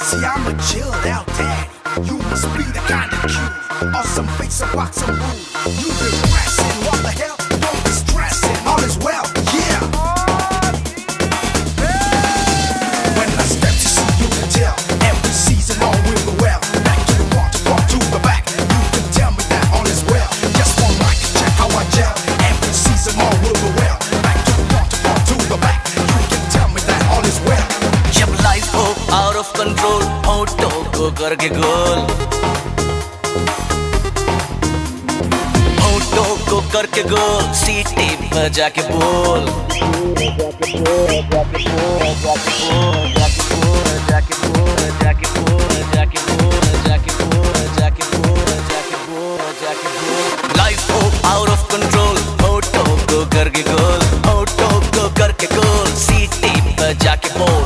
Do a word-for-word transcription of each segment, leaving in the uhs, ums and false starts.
See, I'm a chilled out daddy. You must be the kind of cutie. Awesome face, a box of booty. You been pressing, what the hell? Don't be stressing, all is well, yeah. When I step to see you can tell, every season all will go well. Back to the front, to front, to the back. You can tell me that all is well. Just one mic, check how I gel. Every season all will go well. Back to the front, to front, to the back. You can tell me that all is well. जब life हो out of control, होठों को करके गोल, होठों को करके गोल, सीटी बजा के बोल, जाके बोल, जाके बोल, जाके बोल, जाके बोल, जाके बोल, जाके बोल, जाके बोल, जाके बोल, जाके बोल, जाके बोल। लाइफ हो आउट ऑफ कंट्रोल, होठों को करके गोल, होठों को करके गोल, सीटी बजा के बोल।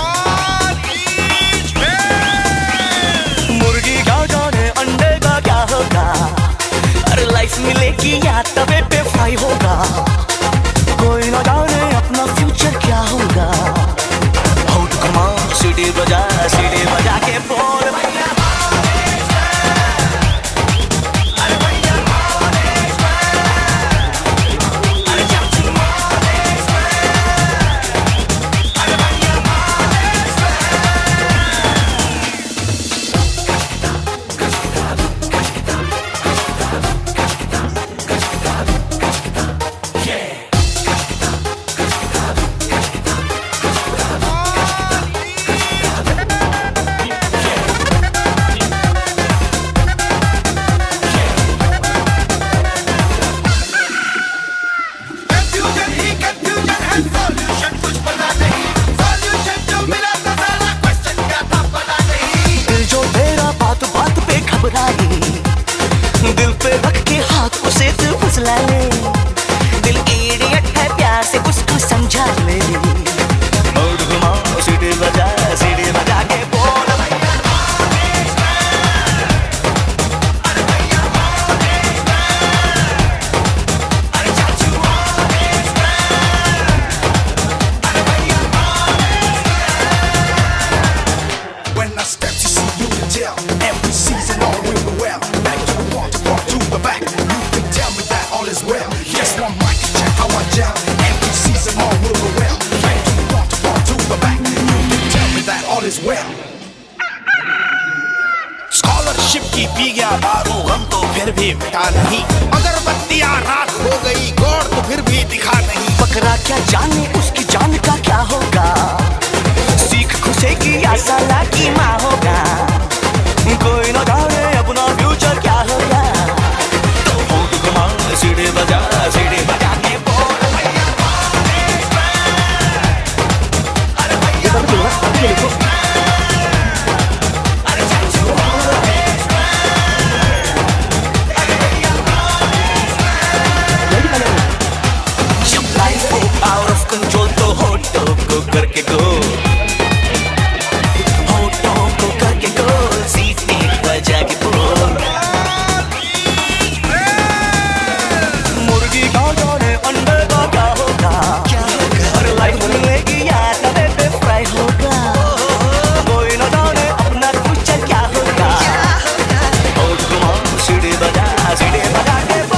लाइफ मिलेगी या तवे पे फ्राई होगा, कोई ना जाने अपना फ्यूचर क्या होगा। होठ घुमा, सीढ़ी बजा, सीढ़ी बजा के बोल भैया। दिल पे रख के हाथ उसे तू फुसला ले, दिल इडियट है प्यार से उसको समझा ले। होठ घुमा, सीढ़ी बजा, सीढ़ी बजा के बोल When I step to see you can tell, every season all will go well. Back to the front, to front, to the back. You can tell me that all is well. Just one mic, check how I gel. Every season all will go well. Back to the front, to front, to the back. You can tell me that all is well. Scholarship की पी गया दारू, हम तो फिर भी मिटा नहीं। अगरबत्तियां रात हो गई, गौर तो फिर भी दिखा नहीं। बकरा क्या जाने उसकी जान का क्या होगा, सीख खुशेगी या साला की माँ होगा। कोई ना जाने अपना फ्यूचर क्या होगा, तो होठ घुमा, सीढ़ी बजा, सीढ़ी बजा के बोल भैया। अरे भैया अरे चाचू, अरे भैया। जब लाइफ हो आउट ऑफ कंट्रोल तो होठों को करके गोल, जाके बोल। मुर्गी का जाने अंडे का क्या होगा, और लाइफ मिलेगी या तवे पे फ्राई होगा, कोई ना जाने अपना फ्यूचर क्या होगा। होठ घुमा, सीढ़ी बजा, सीढ़ी बजा के बोल।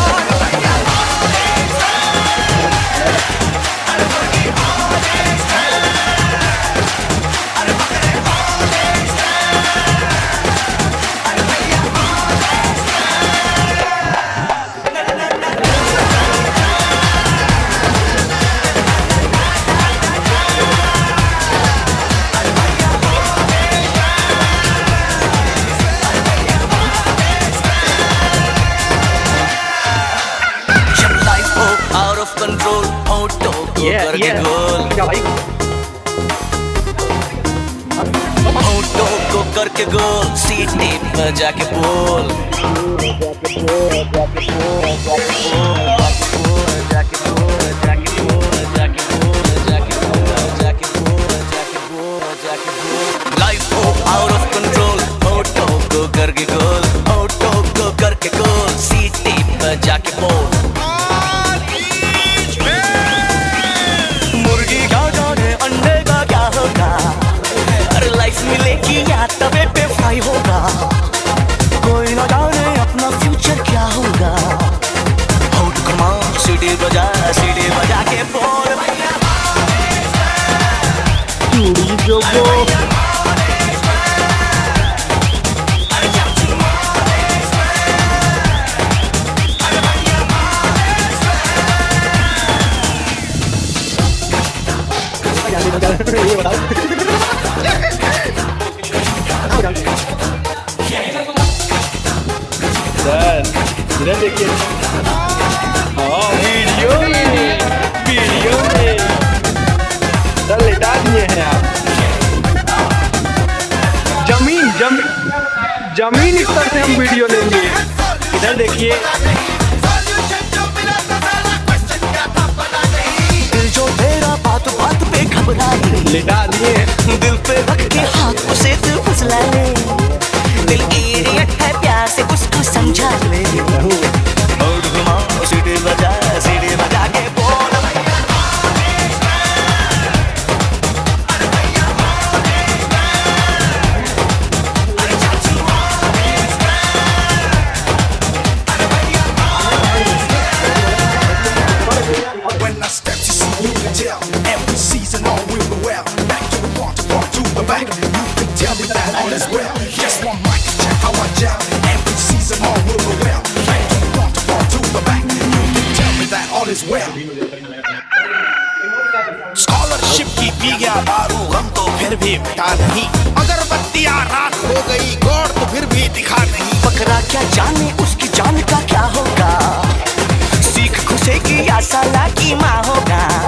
कंट्रोल, होठों को करके गोल, होठों को करके गोल, सीटी बजा के बोल, जाके बोल, जाके बोल, जाके बोल, जाके बोल, जाके बोल, जाके बोल, जाके बोल, जाके बोल, जाके बोल, जाके बोल। लाइफ हो आउट ऑफ कंट्रोल, होठों को करके गोल, होठों को करके गोल, सीटी बजा के बोल। अंडे का क्या होगा, अरे लाइफ मिलेगी या दबे पे फ्राई होगा, कोई ना जाने अपना फ्यूचर क्या होगा। होट घुमा सीढ़ी बजा सीढ़ी बजा के बोल चूड़ी जोगो ये बताओ सर इधर देखिए। हाँ वीडियो में वीडियो में सर लेटा दिए हैं आप। जमीन जमीन जमीन स्तर से हम वीडियो लेंगे। इधर देखिए। दिल जो तेरा बात बात पे घबराए, लेटा दिए। दिल पे रख के हाथ उसे तू फुसला ले, दिल इडियट है प्यार से उसको समझा ले। होठ घुमा सीढ़ी बजा सीढ़ी बजा के बोल When I step, you see, you can tell. Every season on will go well. Back to the front, front to the back. You can tell me that all is well. Just one mic, check how I gel. Every season on will go well. Back to the front, front to the back. You can tell me that all is well. Scholarship की पी गया दारू, गम तो फिर भी मिटा नहीं। अगरबत्तियां राख हो गई, गौर तो फिर भी दिखा नहीं। बकरा क्या जाने उसकी जान का क्या होगा, सीख खुशेगी या साला की माँ होगा।